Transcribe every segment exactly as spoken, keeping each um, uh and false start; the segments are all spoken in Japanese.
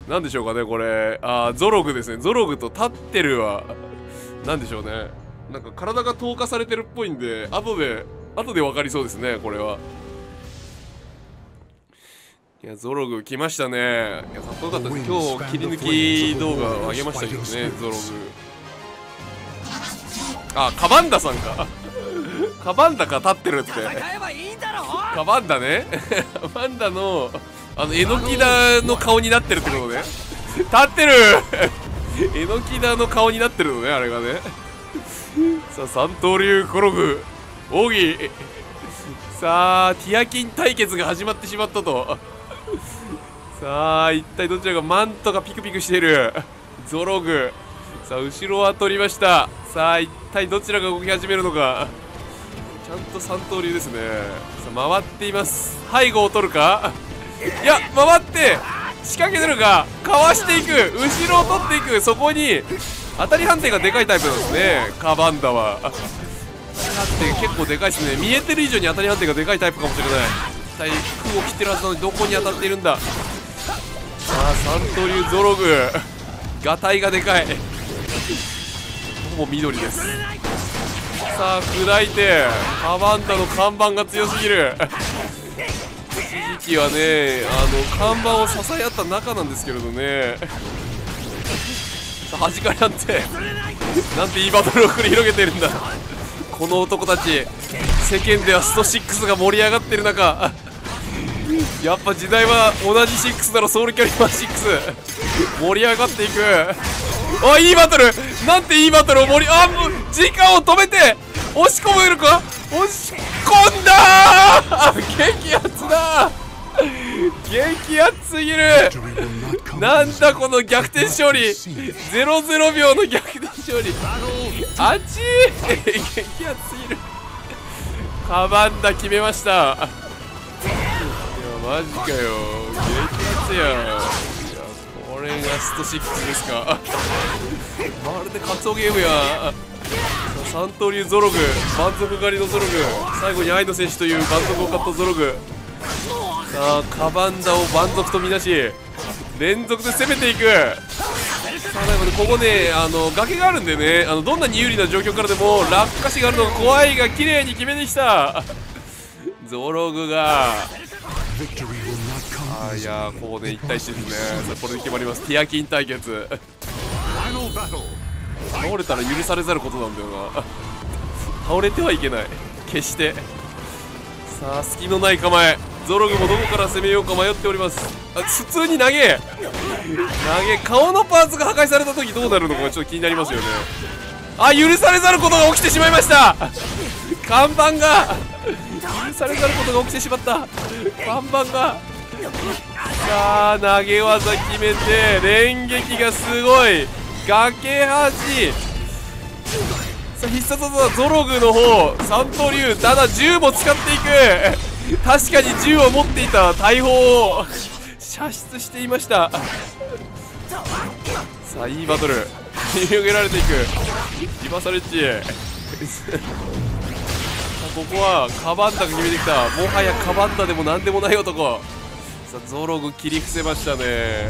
なんでしょうかね、これ。あー、ゾログですね。ゾログとタッテルは、なんでしょうね。なんか体が透過されてるっぽいんで、後で、後で分かりそうですね、これは。いや、ゾログ来ましたね。いや、かっこよかったです。今日、切り抜き動画を上げましたけどね、ゾログ。あ、カバンダさんか。カバンダか、立ってるって。カバンダね。カバンダの、あの、えのきだの顔になってるってことね。立ってるえのきだの顔になってるのね、あれがね。さあ、三刀流コログ、奥義。さあ、ティアキン対決が始まってしまったと。さあ、一体どちらがマントがピクピクしている。ゾログ。さあ、後ろは取りました。さあ、一体どちらが動き始めるのか。ちゃんと三刀流ですね。さあ、回っています。背後を取るか。いや、回って仕掛けてるが、かわしていく。後ろを取っていく。そこに当たり判定がでかいタイプなんですね、カバンダは。当たり判定結構でかいですね。見えてる以上に当たり判定がでかいタイプかもしれない。一体空を切ってるはずなのにどこに当たっているんだ。さあ、三刀流ゾログ、ガタイがでかい。ほぼ緑です。さあ、砕いてカバンダの看板が強すぎる。一時期はね、あの看板を支え合った仲なんですけれどね。さあ、端からなんてなんていいバトルを繰り広げているんだ。この男たち、世間ではストシックスが盛り上がってる中、やっぱ時代は同じシックスならソウルキャリバーシックス盛り上がっていく。あ、いいバトル、なんていいバトルを盛り、あ、もう時間を止めて押し込めるか。押し込んだー。激アツだ、激アツすぎる。なんだこの逆転勝利。ゼロゼロびょうの逆転勝利、あっちー。激アツすぎる。カバンダ決めました。いや、マジかよ、激アツや。いや、これがストシックスですか。まるでカツオゲームや。三刀流ゾログ、満足狩りのゾログ、最後に愛の選手という満足を買ったゾログ。さあ、カバンダを満足とみなし、連続で攻めていく。さあ、ね、ここね、あの崖があるんでね、あのどんなに有利な状況からでも落下死があるのが怖いが、綺麗に決めてきたゾログが。あ、いやー、ここでいち対いちですね。さあ、これで決まります。ティアキン対決。倒れたら許されざることなんだよな。倒れてはいけない、決して。さあ、隙のない構え。ゾログもどこから攻めようか迷っております。あ、普通に投げ投げ、顔のパーツが破壊された時どうなるのかちょっと気になりますよね。あ、許されざることが起きてしまいました。看板が許されざることが起きてしまった。看板が。さあ、投げ技決めて連撃がすごい。崖端。さあ、必殺技はゾログの方、三刀流。ただ銃も使っていく。確かに銃を持っていた大砲を射出していました。さあ、いいバトル繰り広げられていく。リバサレッジ。さあ、ここはカバンダが決めてきた。もはやカバンダでも何でもない男。さあ、ゾログ切り伏せましたね。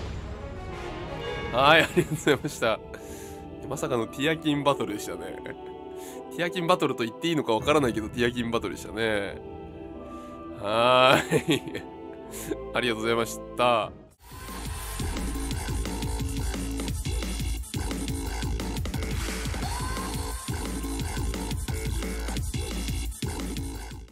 はい、ありがとうございました。まさかのティアキンバトルでしたね。ティアキンバトルと言っていいのかわからないけど、ティアキンバトルでしたね。はーい。ありがとうございました。